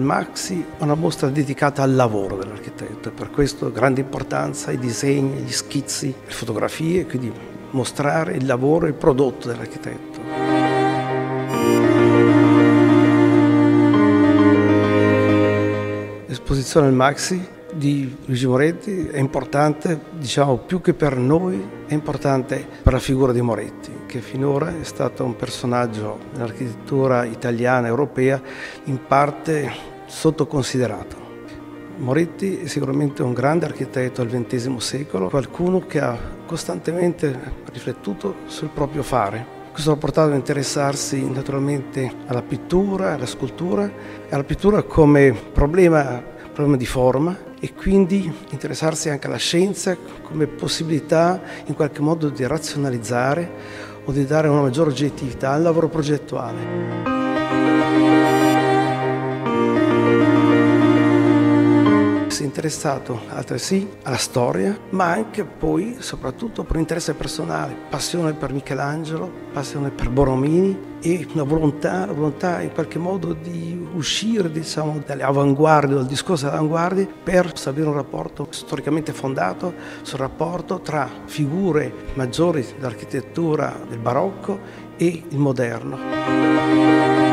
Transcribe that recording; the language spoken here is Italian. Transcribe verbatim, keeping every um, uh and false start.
Maxi è una mostra dedicata al lavoro dell'architetto, per questo grande importanza ai disegni, agli schizzi, le fotografie, quindi mostrare il lavoro e il prodotto dell'architetto. L'esposizione al Maxi di Luigi Moretti è importante, diciamo, più che per noi, è importante per la figura di Moretti, che finora è stato un personaggio nell'architettura italiana e europea in parte sottoconsiderato. Moretti è sicuramente un grande architetto del ventesimo secolo, qualcuno che ha costantemente riflettuto sul proprio fare. Questo l'ha portato a interessarsi naturalmente alla pittura, alla scultura, e alla pittura come problema, problema di forma, e quindi interessarsi anche alla scienza come possibilità in qualche modo di razionalizzare o di dare una maggiore oggettività al lavoro progettuale. Si è interessato altresì alla storia, ma anche poi soprattutto per un interesse personale, passione per Michelangelo, passione per Borromini e una volontà, la volontà in qualche modo di uscire, diciamo, dalle avanguardie, dal discorso delle avanguardie, per stabilire un rapporto storicamente fondato sul rapporto tra figure maggiori dell'architettura del barocco e il moderno.